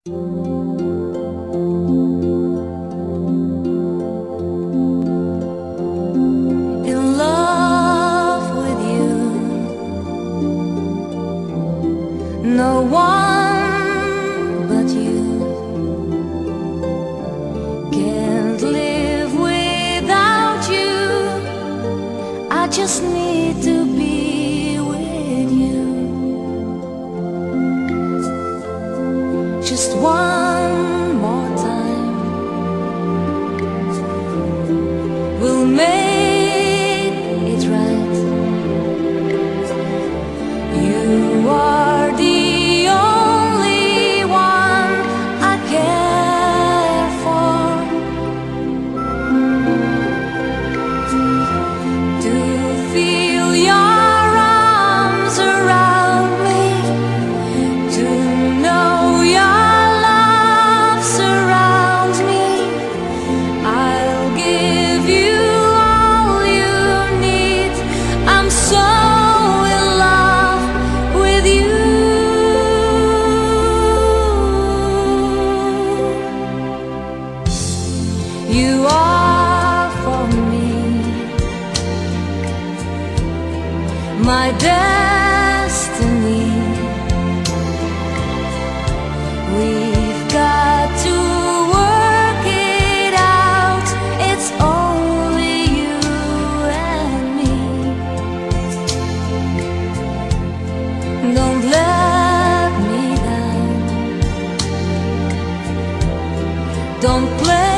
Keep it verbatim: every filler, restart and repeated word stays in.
In love with you, no one but you. Can't live without you. I just need to be with you. Just one more time, we'll make it right. You are the only one I care for. To feel your arms around me, to know your love surrounds me. I'll give you all you need. I'm so in love with you. You are for me my destiny. We've got to work it out. It's only you and me. Don't let me down. Don't play